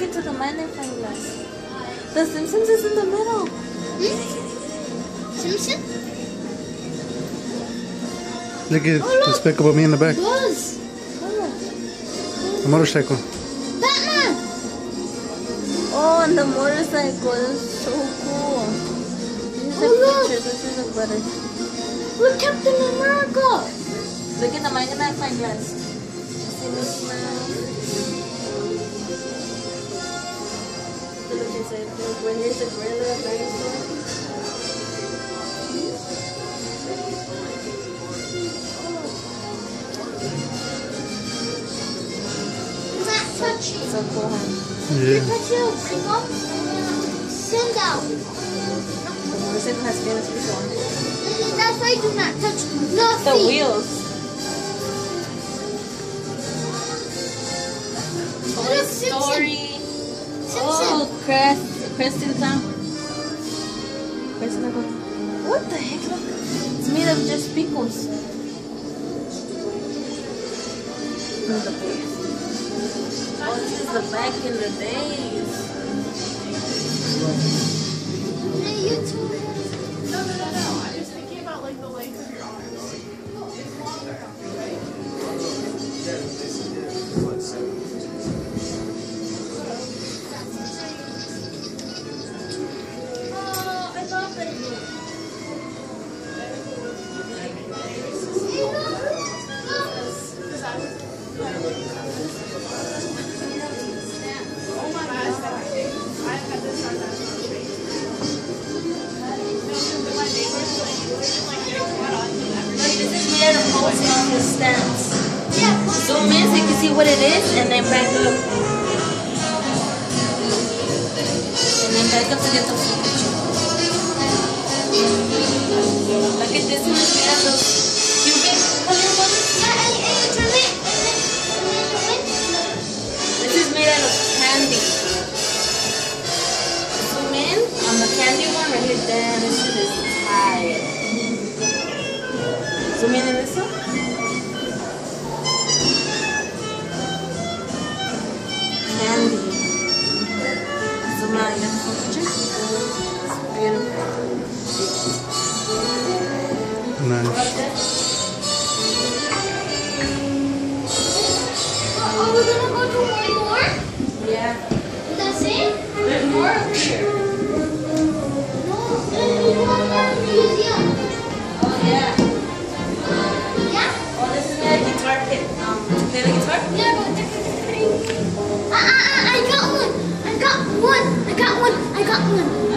Look into the magnifying glass. The Simpsons is in the middle. Simpson? Look at Despicable Me in the back. Buzz. The motorcycle. Batman. Oh, and the motorcycle is so cool. These are pictures. This is a better. Look, Captain America. Look at the magnifying glass. See Mickey Mouse. Look inside. Look, right here's the gorilla, dinosaur. Touching. So cool, huh? Yeah. Send out. The motorcycle has famous people on it. That's why do not touch nothing. The wheels. Toy Story. Simpson. Oh, Crescent Town. What the heck? Look. It's made of just pickles. Oh, this is the back in the days. No. I'm just thinking about like the length of your arms. It's longer. Oh, I love it. Made a post on the stands. Yeah. Zoom in so you can see what it is, and then back up. And then back up to get the full picture. Look at this one, it's made of those cubic color ones. Yeah, and you turn it, This is made out of candy. Zoom in on the candy one right here. Damn, this shit is tired. Zoom in this one. Candy. Zoom out, you got the full picture? It's beautiful. Nice. Are we gonna go to one more? Yeah. That's it? There's more over here. No, there's one more museum. Oh, yeah. Yeah? Oh, this is my guitar kit. Play the guitar? Yeah, but I got one. I got one.